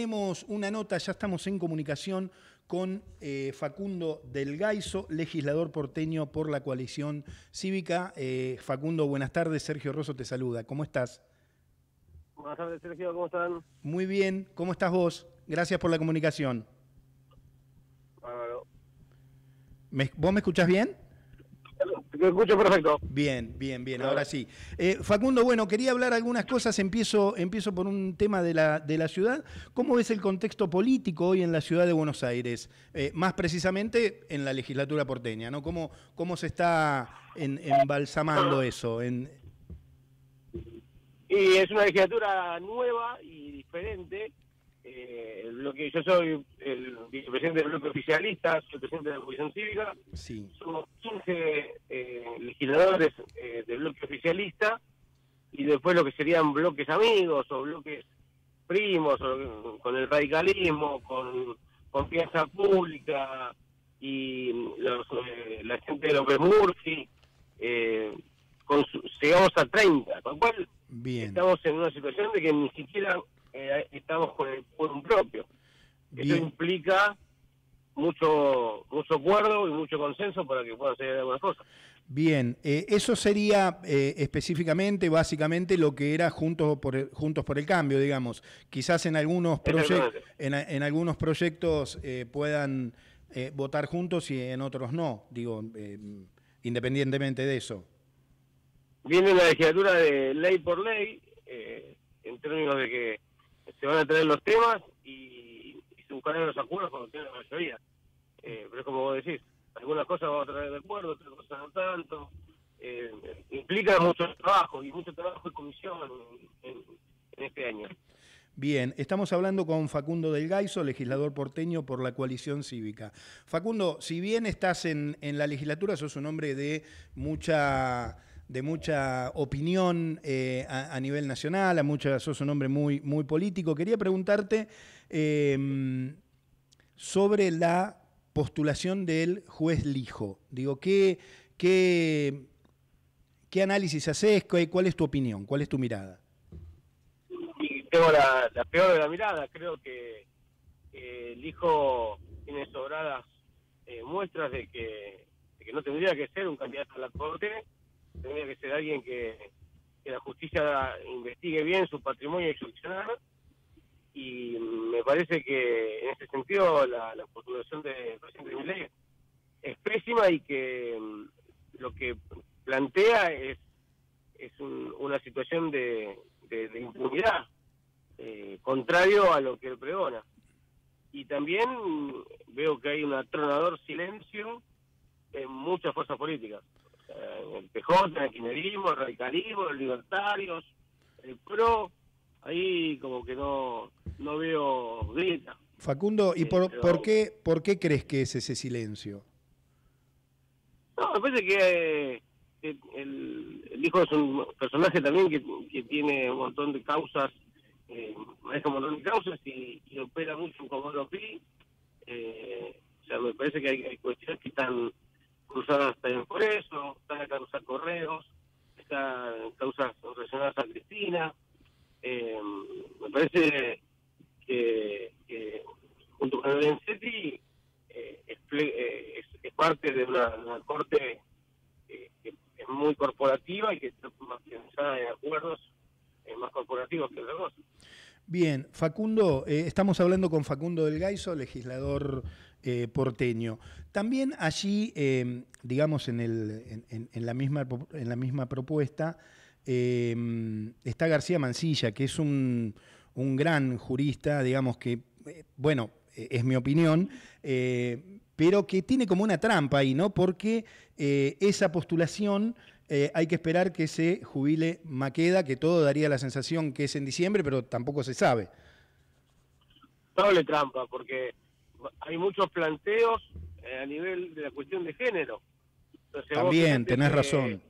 Tenemos una nota, ya estamos en comunicación con Facundo del Gaiso, legislador porteño por la coalición cívica. Facundo, buenas tardes. Sergio Rosso te saluda. ¿Cómo estás? Buenas tardes, Sergio. ¿Cómo están? Muy bien. ¿Cómo estás vos? Gracias por la comunicación. Bárbaro. ¿Vos me escuchás bien? Te escucho perfecto. Bien, bien, bien, ahora sí. Facundo, bueno, quería hablar algunas cosas, empiezo por un tema de la ciudad. ¿Cómo ves el contexto político hoy en la ciudad de Buenos Aires? Más precisamente en la legislatura porteña, ¿no? ¿Cómo se está embalsamando eso? Y es una legislatura nueva y diferente. Yo soy el vicepresidente del bloque oficialista, soy el presidente de la Comisión Cívica. Sí. Somos 15 legisladores del bloque oficialista, y después lo que serían bloques amigos o bloques primos, con el radicalismo, con confianza pública y la gente de López Murphy, llegamos a 30, con lo cual Bien. estamos en una situación de que ni siquiera estamos con el quórum propio. Eso implica mucho acuerdo y mucho consenso para que puedan salir algunas cosas. Bien, eso sería específicamente, básicamente, lo que era Juntos por el Cambio, digamos. Quizás en algunos proyectos puedan votar juntos y en otros no, digo, independientemente de eso. Viene una legislatura de ley por ley, en términos de que se van a traer los temas y se buscarán los acuerdos cuando tengan la mayoría. Pero es como vos decís, algunas cosas vamos a traer de acuerdo, otras cosas no tanto. Implica mucho trabajo y comisión en este año. Bien, estamos hablando con Facundo del Gaiso, legislador porteño por la coalición cívica. Facundo, si bien estás en la legislatura, sos un hombre de mucha opinión a nivel nacional, sos un hombre muy político. Quería preguntarte sobre la postulación del juez Lijo. Digo, ¿qué análisis haces? ¿Cuál es tu opinión? ¿Cuál es tu mirada? Y tengo la peor de la mirada. Creo que Lijo tiene sobradas muestras de que no tendría que ser un candidato a la Corte. Tendría que ser alguien que la justicia investigue bien su patrimonio y su accionar. Y me parece que en ese sentido la postulación del presidente Milei es pésima, y que lo que plantea es una situación de impunidad, contrario a lo que él pregona. Y también veo que hay un atronador silencio en muchas fuerzas políticas. En el PJ, en el kirchnerismo, el radicalismo, los libertarios, el PRO, ahí como que no veo grita. Facundo, ¿y por qué crees que es ese silencio? No, me parece que el hijo es un personaje también que tiene un montón de causas, maneja un montón de causas y opera mucho como lo pi. O sea, me parece que hay cuestiones que están cruzadas también por eso, están a causar correos, están causas relacionadas a Cristina. Me parece que junto con el Encetti es parte de una corte que es muy corporativa y que está más pensada en acuerdos más corporativos que otra cosa. Bien, Facundo, estamos hablando con Facundo del Gaiso, legislador porteño. También allí, digamos, en la misma propuesta, está García Mansilla, que es un gran jurista, digamos que, bueno, es mi opinión, pero que tiene como una trampa ahí, ¿no? Porque esa postulación hay que esperar que se jubile Maqueda, que todo daría la sensación que es en diciembre, pero tampoco se sabe. Doble trampa, porque hay muchos planteos a nivel de la cuestión de género. Entonces, también, tenés razón.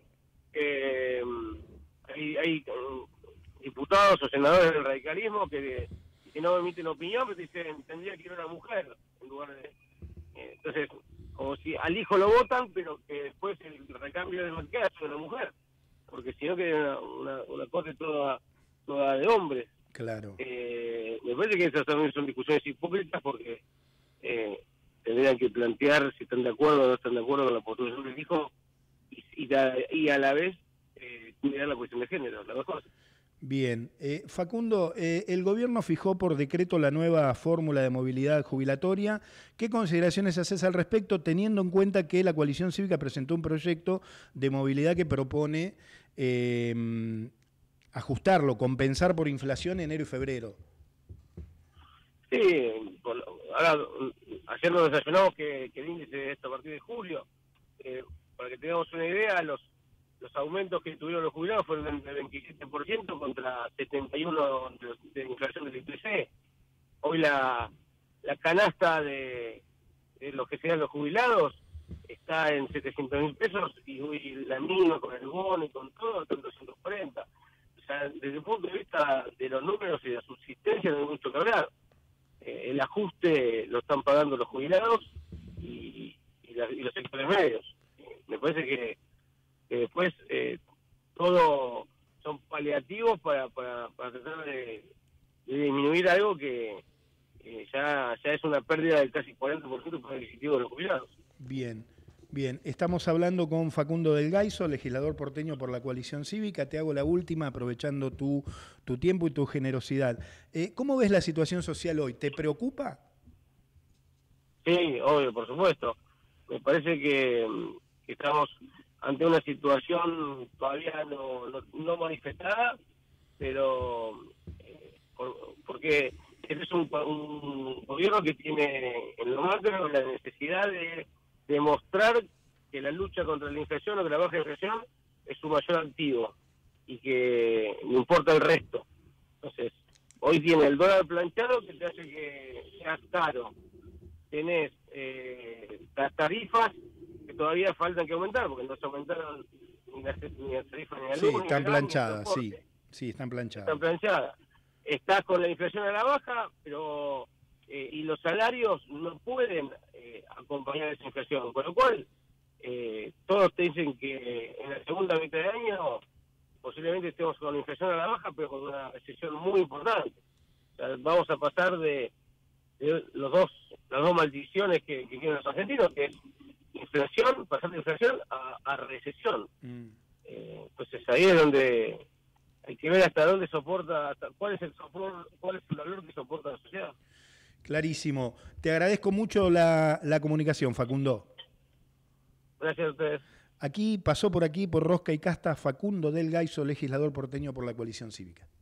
Hay diputados o senadores del radicalismo que no emiten opinión, pero dicen tendría que ir una mujer en lugar de... entonces, como si al hijo lo votan, pero que después el recambio de Maqueda es una mujer, porque si no queda una corte toda de hombres. Claro. Me parece que esas también son discusiones hipócritas porque tendrían que plantear si están de acuerdo o no están de acuerdo con la postura del hijo y a la vez cuidar la cuestión de género, las dos cosas. Bien. Facundo, el gobierno fijó por decreto la nueva fórmula de movilidad jubilatoria. ¿Qué consideraciones haces al respecto, teniendo en cuenta que la coalición cívica presentó un proyecto de movilidad que propone ajustarlo, compensar por inflación enero y febrero? Sí, ahora ayer nos desayunamos que el índice es a partir de julio. Para que tengamos una idea, los aumentos que tuvieron los jubilados fueron del 27% contra 71% de inflación del IPC. Hoy la canasta de los que sean los jubilados está en 700.000 pesos y hoy la mínima con el bono y con todo está en 240. O sea, desde el punto de vista de los números y de la subsistencia no hay mucho que hablar. El ajuste lo están pagando los jubilados y los sectores medios. Me parece que después todo son paliativos para tratar de disminuir algo que ya es una pérdida del casi 40% del poder adquisitivo de los jubilados. Bien, bien. Estamos hablando con Facundo del Gaiso, legislador porteño por la coalición cívica. Te hago la última, aprovechando tu tiempo y tu generosidad. ¿Cómo ves la situación social hoy? ¿Te preocupa? Sí, obvio, por supuesto. Me parece que estamos ante una situación todavía no manifestada, pero porque este es un gobierno que tiene en lo macro la necesidad de demostrar que la lucha contra la inflación o que la baja inflación es su mayor activo y que no importa el resto. Entonces, hoy tiene el dólar planchado que te hace que sea caro. Tenés las tarifas que todavía faltan que aumentar, porque no se aumentaron ni las tarifas ni la luz. Sí, están planchadas, sí, están planchadas. Están planchadas. Estás con la inflación a la baja, pero y los salarios no pueden acompañar esa inflación, con lo cual todos te dicen que en la segunda mitad de año posiblemente estemos con la inflación a la baja, pero con una recesión muy importante. O sea, vamos a pasar de las dos maldiciones que tienen los argentinos, que es inflación, pasar de inflación a recesión. Entonces ahí es donde hay que ver hasta dónde soporta, cuál es el valor que soporta la sociedad. Clarísimo. Te agradezco mucho la comunicación, Facundo. Gracias a ustedes. Aquí pasó por Rosca y Casta Facundo del Gaiso, legislador porteño por la coalición cívica.